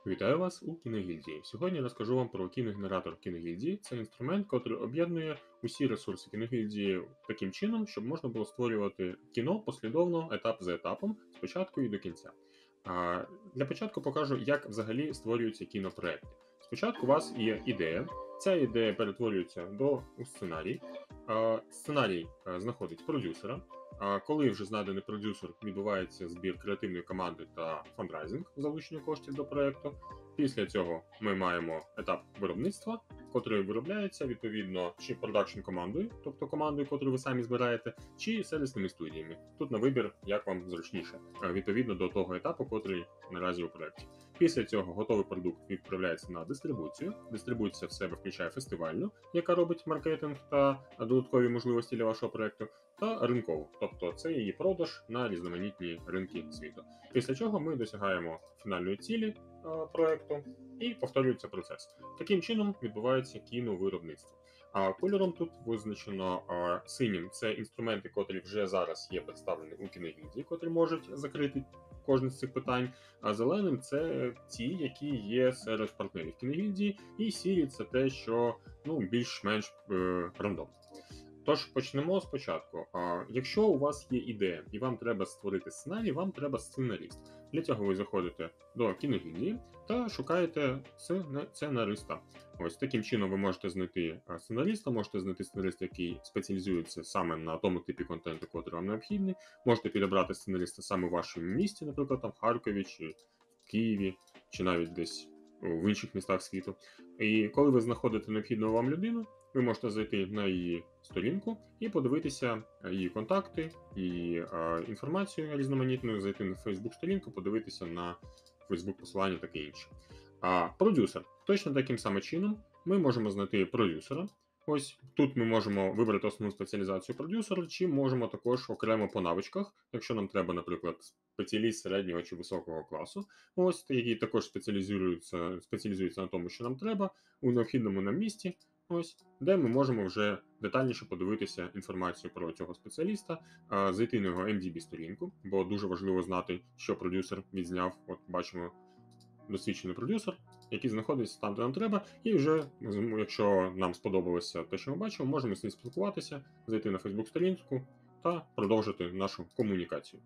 Вітаю вас у Кіногільдії. Сьогодні розкажу вам про кіногенератор Кіногільдії. Це інструмент, який об'єднує усі ресурси Кіногільдії таким чином, щоб можна було створювати кіно послідовно, етап за етапом, спочатку і до кінця. Для початку покажу, як взагалі створюються кінопроекти. Спочатку у вас є ідея, ця ідея перетворюється у сценарій. Сценарій знаходить продюсера. Коли вже знайдений продюсер, відбувається збір креативної команди та фандрайзинг, залучення коштів до проєкту. Після цього ми маємо етап виробництва, котрий виробляється відповідно чи продакшн командою, тобто командою, яку ви самі збираєте, чи сервісними студіями. Тут на вибір, як вам зручніше, відповідно до того етапу, котрий наразі у проєкті. Після цього готовий продукт відправляється на дистрибуцію. Дистрибуція в себе включає фестивальну, яка робить маркетинг та додаткові можливості для вашого проєкту, та ринкову, тобто це її продаж на різноманітні ринки світу. Після чого ми досягаємо фінальної цілі проєкту і повторюється процес. Таким чином відбувається кіновиробництво. Кольором тут визначено синім – це інструменти, котрі вже зараз є представлені у Кіногільдії, котрі можуть закрити кожне з цих питань, а зеленим – це ті, які є серед партнерів Кіногільдії, і сірі – це те, що більш-менш рандомно. Тож почнемо спочатку. Якщо у вас є ідея і вам треба створити сценарій, вам треба сценаріст. Для цього ви заходите до Кіногільдії та шукаєте сценариста. Ось таким чином ви можете знайти сценариста, який спеціалізується саме на тому типі контенту, який вам необхідний. Можете підібрати сценариста саме в вашому місті, наприклад, там в Харкові, чи в Києві, чи навіть десь в інших містах світу. І коли ви знаходите необхідну вам людину, ви можете зайти на її сторінку і подивитися її контакти і інформацію різноманітну, зайти на Facebook-сторінку, подивитися на Facebook-посилання таке інше. Продюсер. Точно таким самим чином ми можемо знайти продюсера. Ось тут ми можемо вибрати основну спеціалізацію продюсера, чи можемо також окремо по навичках, якщо нам треба, наприклад, спеціаліст середнього чи високого класу, ось, який також спеціалізується на тому, що нам треба, у необхідному нам місті, ось, де ми можемо вже детальніше подивитися інформацію про цього спеціаліста, зайти на його MDB-сторінку, бо дуже важливо знати, що продюсер відзняв. От бачимо досвідчений продюсер, який знаходиться там, де нам треба, і вже, якщо нам сподобалося те, що ми бачимо, можемо з ним спілкуватися, зайти на Facebook-сторінку та продовжити нашу комунікацію.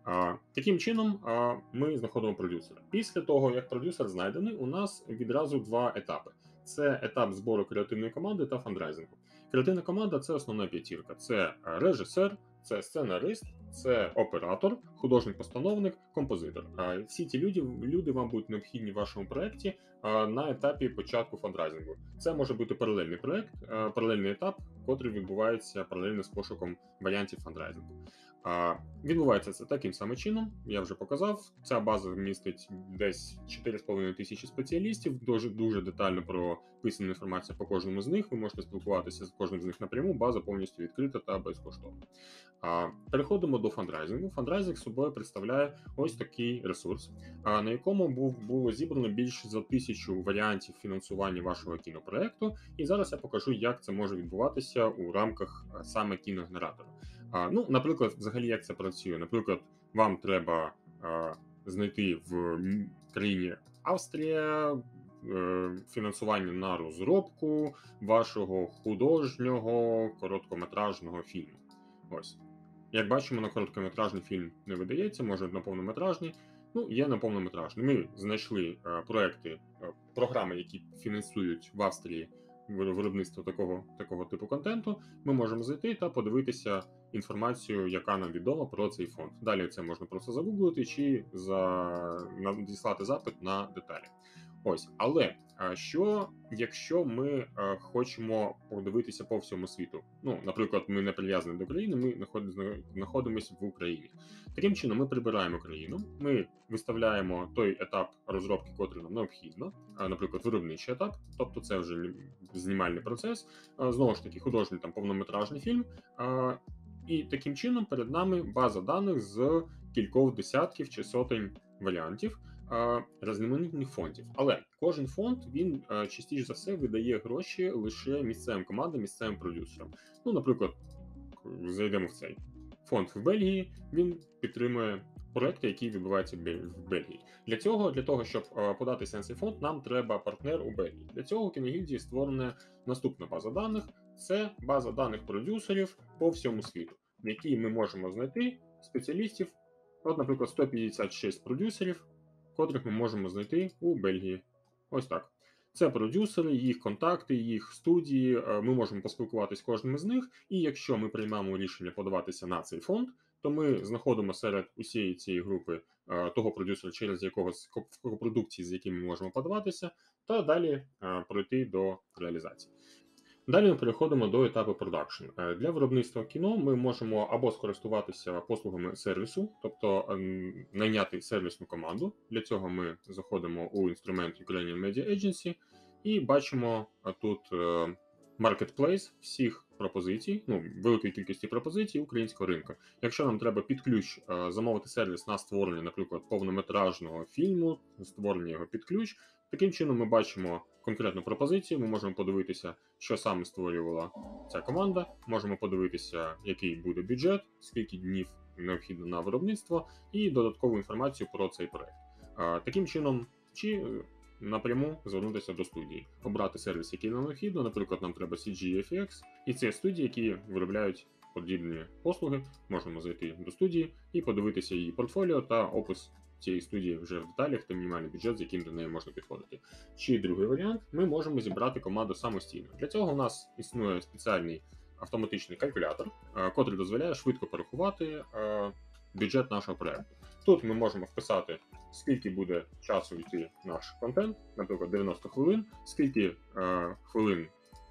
Таким чином ми знаходимо продюсера. Після того, як продюсер знайдений, у нас відразу два етапи. Це етап збору креативної команди та фандрайзингу. Креативна команда – це основна п'ятірка. Це режисер, це сценарист, це оператор, художник-постановник, композитор. Всі ці люди вам будуть необхідні в вашому проєкті на етапі початку фандрайзингу. Це може бути паралельний проєкт, паралельний етап, котрий відбувається паралельно з пошуком варіантів фандрайзингу. Відбувається це таким самим чином, я вже показав. Ця база містить десь 4,5 тисячі спеціалістів, дуже детально прописана інформація по кожному з них, ви можете спілкуватися з кожним з них напряму, база повністю відкрита та безкоштовна. Переходимо до фандрайзингу. Фандрайзинг собою представляє ось такий ресурс, на якому було зібрано більше за 1000 варіантів фінансування вашого кінопроекту, і зараз я покажу, як це може відбуватися у рамках саме кіногенератора. Наприклад, взагалі, як це працює. Наприклад, вам треба знайти в країні Австрія фінансування на розробку вашого художнього короткометражного фільму. Ось. Як бачимо, на короткометражний фільм не видається, може на повнометражний. Є на повнометражний. Ми знайшли програми, які фінансують в Австрії виробництво такого типу контенту. Ми можемо зайти та подивитися інформацію, яка нам відома про цей фонд. Далі це можна просто загуглити чи надіслати запит на деталі. Ось, але якщо ми хочемо подивитися по всьому світу? Наприклад, ми не прив'язані до країни, ми знаходимося в Україні. Таким чином, ми прибираємо країну, ми виставляємо той етап розробки, котрий нам необхідно, наприклад, виробничий етап, тобто це вже знімальний процес, знову ж таки, художній повнометражний фільм, і таким чином перед нами база даних з кількох десятків чи сотень варіантів різноманітних фондів. Але кожен фонд, він частіше за все видає гроші лише місцевим командам, місцевим продюсерам. Наприклад, зайдемо в цей фонд в Бельгії, він підтримує проекти, які відбуваються в Бельгії. Для того, щоб податися на цей фонд, нам треба партнер у Бельгії. Для цього у Кіногільдії створена наступна база даних. Це база даних продюсерів по всьому світу, в якій ми можемо знайти спеціалістів. От, наприклад, 156 продюсерів, котрих ми можемо знайти у Бельгії. Ось так. Це продюсери, їх контакти, їх студії. Ми можемо поспілкуватися з кожним із них. І якщо ми приймемо рішення подаватися на цей фонд, то ми знаходимо серед усієї цієї групи того продюсера, через якогось продукції, з яким ми можемо подаватися, та далі пройти до реалізації. Далі ми переходимо до етапу продакшн. Для виробництва кіно ми можемо або скористуватися послугами сервісу, тобто найняти сервісну команду. Для цього ми заходимо у інструмент Ukrainian Media Agency і бачимо тут marketplace всіх пропозицій, великої кількості пропозицій українського ринку. Якщо нам треба під ключ замовити сервіс на створення, наприклад, повнометражного фільму, створення його під ключ, таким чином ми бачимо конкретну пропозицію, ми можемо подивитися, що саме створювала ця команда, можемо подивитися, який буде бюджет, скільки днів необхідно на виробництво, і додаткову інформацію про цей проект. Таким чином, чи напряму звернутися до студії, обрати сервіс, який нам необхідно, наприклад, нам треба CG-FX, і це студії, які виробляють подібні послуги, можемо зайти до студії і подивитися її портфоліо та опис цієї студії вже в деталях та мінімальний бюджет, з яким до неї можна підходити. Чи другий варіант, ми можемо зібрати команду самостійно. Для цього у нас існує спеціальний автоматичний калькулятор, котрий дозволяє швидко порахувати бюджет нашого проекту. Тут ми можемо вписати, скільки буде часу йти наш контент, наприклад, 90 хвилин, скільки хвилин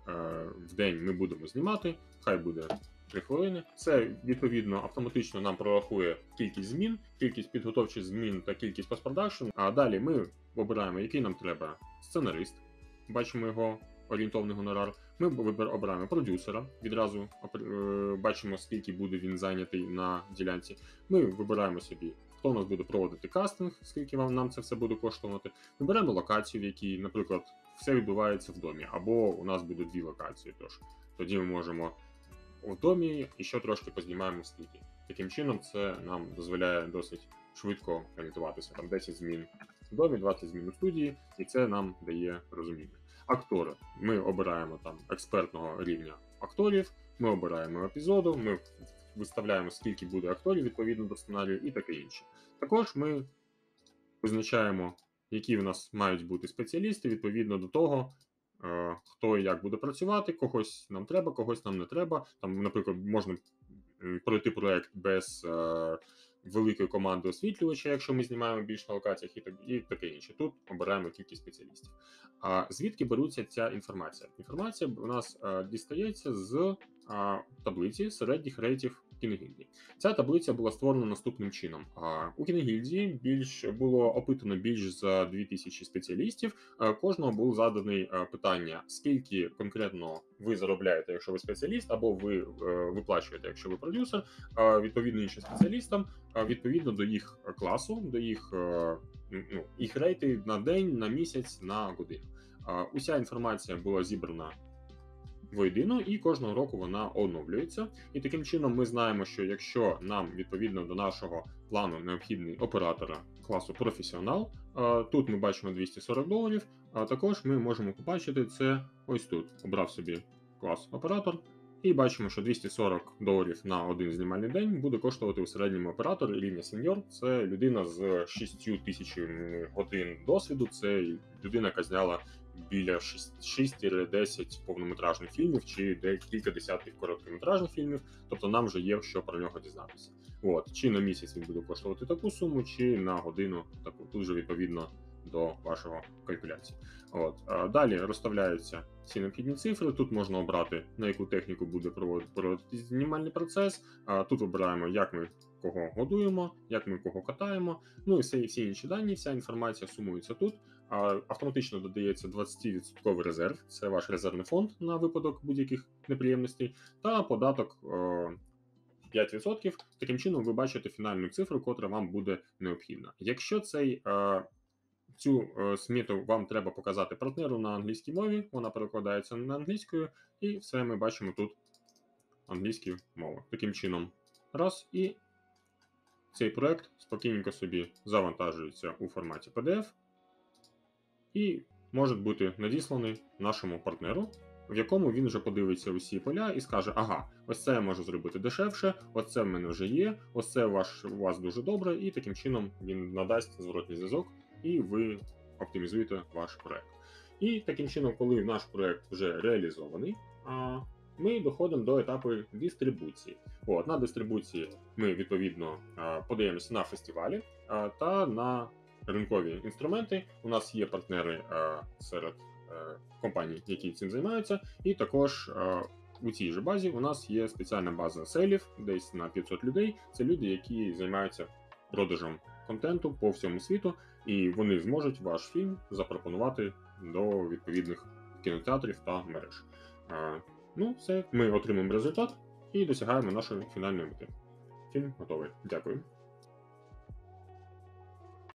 в день ми будемо знімати, хай буде 3 хвилини. Це, відповідно, автоматично нам прорахує кількість змін, кількість підготовчих змін та кількість постпродакшн. А далі ми обираємо, який нам треба сценарист, бачимо його орієнтовний гонорар. Ми обираємо продюсера, відразу бачимо, скільки буде він зайнятий на ділянці. Ми вибираємо собі, хто у нас буде проводити кастинг, скільки нам це все буде коштувати. Вибираємо локацію, в якій, наприклад, все відбувається в домі, або у нас буде 2 локації. Тож тоді ми можемо в домі і ще трошки познімаємо в студії. Таким чином, це нам дозволяє досить швидко орієнтуватися. Там 10 змін в домі, 20 змін у студії, і це нам дає розуміння. Актори. Ми обираємо там експертного рівня акторів, ми обираємо епізоду, ми виставляємо, скільки буде акторів відповідно до сценарію і таке інше. Також ми визначаємо, які в нас мають бути спеціалісти відповідно до того, хто і як буде працювати, когось нам треба, когось нам не треба. Там, наприклад, можна пройти проект без великої команди освітлювача, якщо ми знімаємо більш на локаціях і таке інше. Тут обираємо кількість спеціалістів. А звідки беруться ця інформація? Інформація у нас дістається з таблиці середніх рейтів Кіногільдії. Ця таблиця була створена наступним чином. У Кіногільдії було опитано більш за 2000 спеціалістів. Кожного було задане питання, скільки конкретно ви заробляєте, якщо ви спеціаліст, або ви виплачуєте, якщо ви продюсер, відповідно іншим спеціалістам, відповідно до їх класу, до їх рейти на день, на місяць, на годину. Уся інформація була зібрана воєдино, і кожного року вона оновлюється. І таким чином ми знаємо, що якщо нам відповідно до нашого плану необхідний оператора класу професіонал, тут ми бачимо $240, а також ми можемо побачити це ось тут. Обрав собі клас оператор, і бачимо, що $240 на один знімальний день буде коштувати у середньому оператор рівня сеньор. Це людина з 6000 годин досвіду, це людина, яка зняла біля 6-10 повнометражних фільмів чи кілька десятків короткометражних фільмів, тобто нам вже є що про нього дізнатися. Чи на місяць він буде коштувати таку суму, чи на годину таку, тут же відповідно до вашого калькуляції. Далі розставляються всі необхідні цифри, тут можна обрати, на яку техніку буде проводити знімальний процес, тут обираємо, як ми кого годуємо, як ми кого катаємо, і всі інші дані, вся інформація сумується тут. Автоматично додається 20% резерв, це ваш резервний фонд на випадок будь-яких неприємностей, та податок 5%. Таким чином ви бачите фінальну цифру, котра вам буде необхідна. Якщо цю сміту вам треба показати партнеру на англійській мові, вона перекладається на англійською, і все ми бачимо тут англійську мову. Таким чином, раз, і цей проект спокійненько собі завантажується у форматі PDF і може бути надісланий нашому партнеру, в якому він вже подивиться усі поля і скаже: ага, ось це я можу зробити дешевше, ось це в мене вже є, ось це у вас дуже добре, і таким чином він надасть зворотній зв'язок, і ви оптимізуєте ваш проект. І таким чином, коли наш проект вже реалізований, ми доходимо до етапу дистрибуції. На дистрибуції ми відповідно подаємося на фестивалі та на ринкові інструменти. У нас є партнери серед компаній, які цим займаються, і також у цій же базі у нас є спеціальна база селів, десь на 500 людей. Це люди, які займаються продажем контенту по всьому світу, і вони зможуть ваш фільм запропонувати до відповідних кінотеатрів та мереж. Все, ми отримаємо результат і досягаємо нашої фінальної мети. Фільм готовий. Дякую.